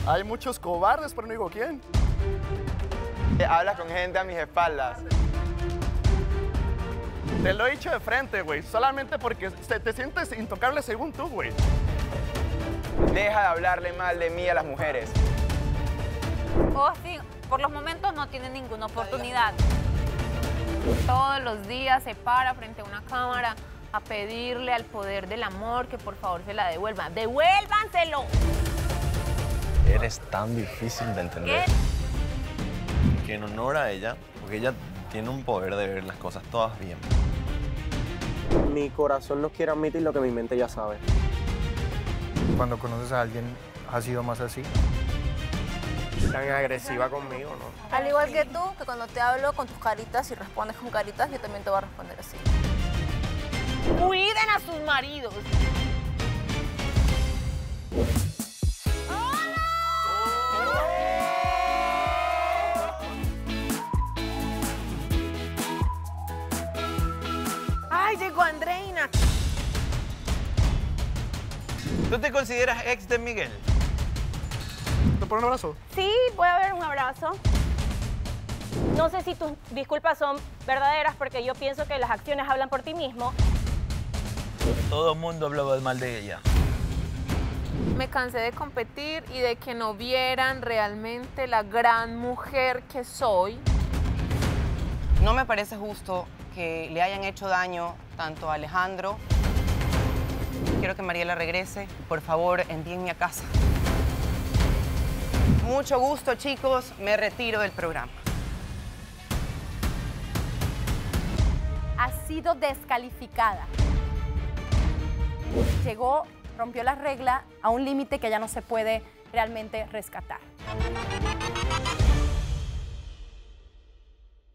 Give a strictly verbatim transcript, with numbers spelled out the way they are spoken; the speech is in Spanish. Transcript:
Hay muchos cobardes, pero no digo quién. Hablas con gente a mis espaldas. Te lo he dicho de frente, güey. Solamente porque te, te sientes intocable según tú, güey. Deja de hablarle mal de mí a las mujeres. Austin, por los momentos no tiene ninguna oportunidad. Todos los días se para frente a una cámara a pedirle al poder del amor que por favor se la devuelva. ¡Devuélvanselo! Eres tan difícil de entender. ¿Qué? Que en honor a ella, porque ella tiene un poder de ver las cosas todas bien. Mi corazón no quiere admitir lo que mi mente ya sabe. Cuando conoces a alguien, ¿ha sido más así? Tan agresiva conmigo, ¿no? Al igual que tú, que cuando te hablo con tus caritas y respondes con caritas, yo también te voy a responder así. ¡Cuiden a sus maridos! ¡Ay, llegó Andreina! ¿Tú te consideras ex de Miguel? ¿Te pones un abrazo? Sí, puede haber un abrazo. No sé si tus disculpas son verdaderas porque yo pienso que las acciones hablan por ti mismo. Todo el mundo hablaba mal de ella. Me cansé de competir y de que no vieran realmente la gran mujer que soy. No me parece justo que le hayan hecho daño tanto a Alejandro. Quiero que Mariela regrese. Por favor, envíenme a casa. Mucho gusto, chicos. Me retiro del programa. Ha sido descalificada. Llegó, rompió la regla a un límite que ya no se puede realmente rescatar.